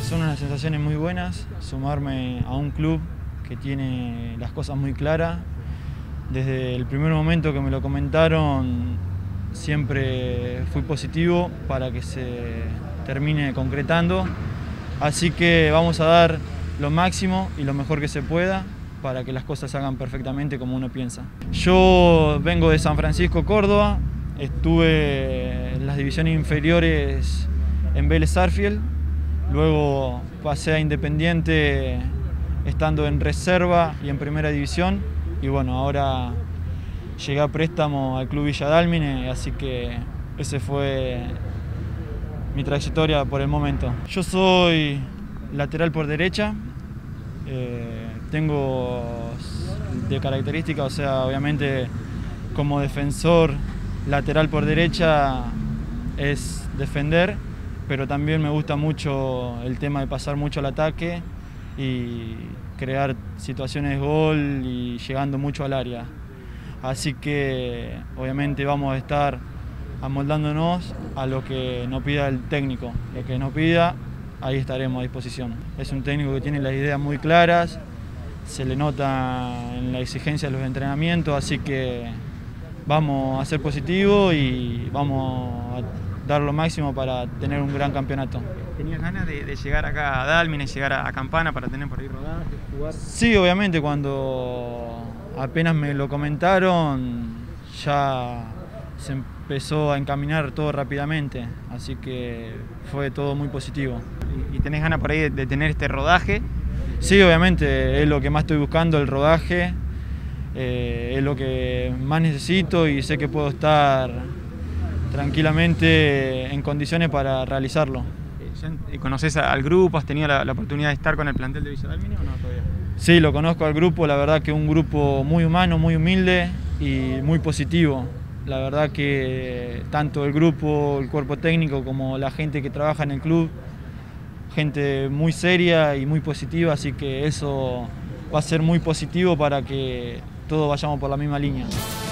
Son unas sensaciones muy buenas, sumarme a un club que tiene las cosas muy claras. Desde el primer momento que me lo comentaron, siempre fui positivo para que se termine concretando. Así que vamos a dar lo máximo y lo mejor que se pueda para que las cosas se hagan perfectamente como uno piensa. Yo vengo de San Francisco, Córdoba, estuve en las divisiones inferiores en Vélez Sarsfield, luego pasé a Independiente estando en reserva y en primera división, y bueno, ahora llegué a préstamo al Club Villa Dálmine, así que ese fue mi trayectoria por el momento. Yo soy lateral por derecha, tengo de característica, o sea, obviamente como defensor lateral por derecha es defender, pero también me gusta mucho el tema de pasar mucho al ataque y crear situaciones de gol y llegando mucho al área. Así que obviamente vamos a estar amoldándonos a lo que nos pida el técnico. Lo que nos pida, ahí estaremos a disposición. Es un técnico que tiene las ideas muy claras, se le nota en la exigencia de los entrenamientos, así que vamos a ser positivos y vamos a dar lo máximo para tener un gran campeonato. ¿Tenías ganas de llegar acá a Dálmine, llegar a Campana para tener por ahí rodaje, jugar? Sí, obviamente, cuando apenas me lo comentaron ya se empezó a encaminar todo rápidamente, así que fue todo muy positivo. ¿Y tenés ganas por ahí de tener este rodaje? Sí, obviamente, es lo que más estoy buscando, el rodaje, es lo que más necesito y sé que puedo estar tranquilamente en condiciones para realizarlo. ¿Conoces al grupo? ¿Has tenido la oportunidad de estar con el plantel de Villa Dálmine o no todavía? Sí, lo conozco al grupo, la verdad que es un grupo muy humano, muy humilde y muy positivo. La verdad que tanto el grupo, el cuerpo técnico como la gente que trabaja en el club, gente muy seria y muy positiva, así que eso va a ser muy positivo para que todos vayamos por la misma línea.